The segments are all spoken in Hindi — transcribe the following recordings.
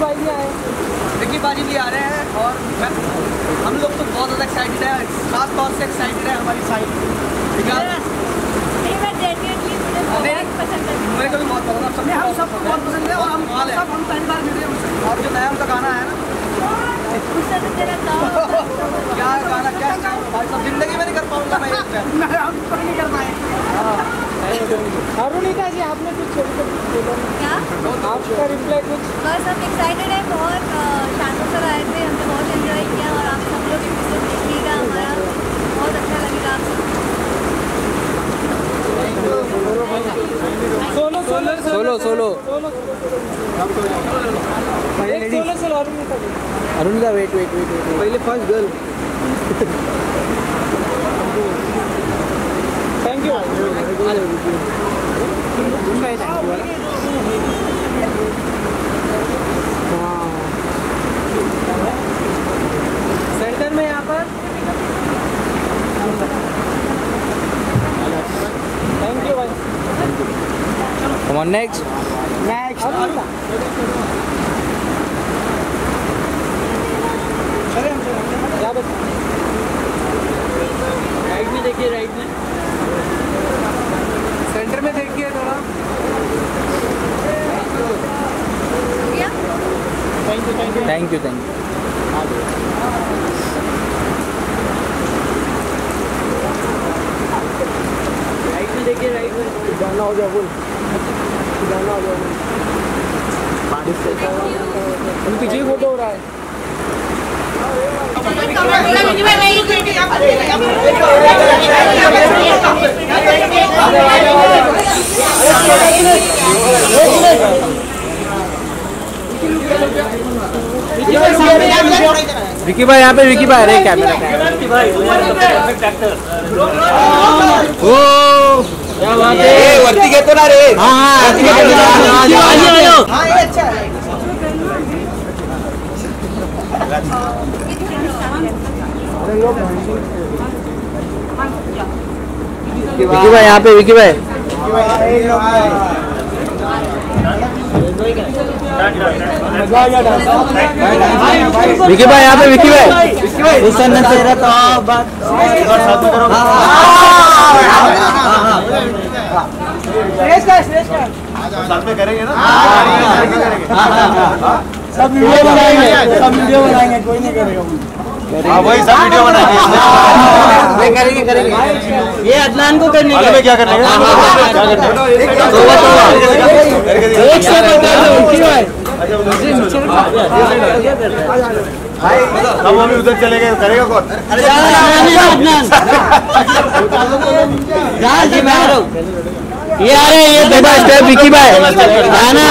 भाई भी आए, विकी बाजी भी आ रहे हैं और हम लोग तो बहुत ज़्यादा एक्साइटेड है, खास तौर से एक्साइटेड है हमारी साइड। मेरे को भी बहुत पसंद है, हम सबको बहुत पसंद है और हम सब पहली बार मिले उनसे। और जो नया उनका गाना है ना, क्या गाना, क्या भाई साहब जिंदगी में नहीं कर पाऊंगा मैं, हम नहीं कर पाए। अरुणिका जी आपने कुछ बोलो क्या, आपका रिप्लाई कुछ? बस हम एक्साइटेड है बहुत, शानू सर आए थे, हमने बहुत एंजॉय किया और आप सब लोग एपिसोड देखिएगा, हमारा बहुत अच्छा लगेगा आप सबको। Solo solo solo solo Arunika wait wait wait wait पहले first girl. Thank you. Centre में यहाँ पर थैंक यू भाई। Come on next. Next right में देखिए, राइट में सेंटर में देखिए थोड़ा। Thank you thank you thank you thank you. Right में देखिए, राइट में गाना हो जाओ, बोल गाना हो जाओ। हम पीछे ही फोटो हो रहा है। विकी भाई यहाँ पे, विकी भाई अरे कैमरा ओ क्या बात है, वर्ती के तो ना रे। हाँ हाँ ये अच्छा है। विकी भाई यहाँ पे, विकी भाई विकी भाई यहाँ पे, विकी भाई तेरा तो बात साथ में करेंगे ना, सब वीडियो बनाएंगे, सब वीडियो बनाएंगे, कोई नहीं करेगा। हाँ वही सब वीडियो बनाएंगे, करेंगे करेंगे। ये अदनान को करने आगे में क्या करने का, एक से बता दो हम अभी उधर चले गए, करेगा कौन? ये आ रहे, ये देखो स्टेप विकी भाई आना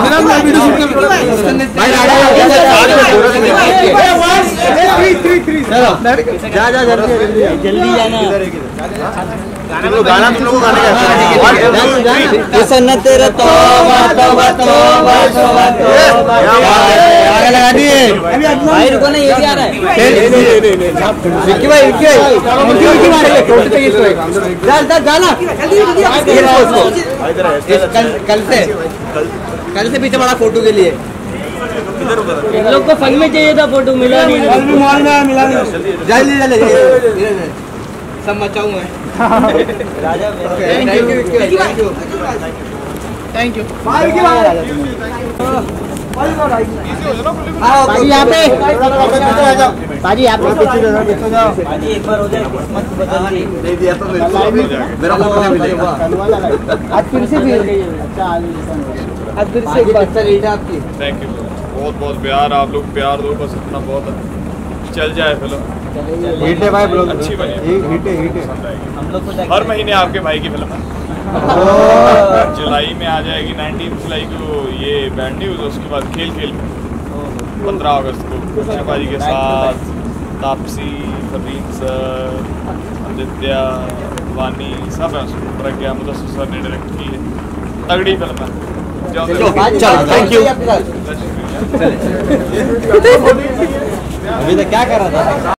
जा जा जल्दी जाना। गाना तुम लोगों को गाने का सन्नत तेरा तौबा तौबा तौबा तौबा तौबा आगे लगा दिए भाई, रुको ना, ये भी आ रहा है। विक्की भाई, विक्की भाई फोटो चाहिए इसको, गाना कल से पीछे बड़ा फोटो के लिए इन लोग को फन में चाहिए था, फोटो मिला नहीं। जल्दी जल्दी सब मचाऊं मैं। Thank you. बाजी यहाँ पे, बाजी यहाँ पे बाजी एक बार हो जाए, मत बदल नहीं दिया तो मेरा मिलेगा। आज फिर से आज फिर से एक बार आपकी। थैंक यू, बहुत बहुत प्यार, आप लोग प्यार दो बस, इतना बहुत है। चल जाए फिल्म, हिट है भाई, ब्लॉग अच्छी बनी, हिट है हम लोग को हर महीने आपके भाई की फिल्म है। जुलाई में आ जाएगी, 19 जुलाई को ये बैंड न्यूज़, उसके बाद खेल खेल में 15 अगस्त को शिवाजी के साथ तापसी, फरीन सर, आदित्य, वानी सब है उसमें, प्रज्ञा मुदस्सिर सर ने डायरेक्ट की है, तगड़ी फिल्म है। Thank you. अभी तक क्या कर रहा था?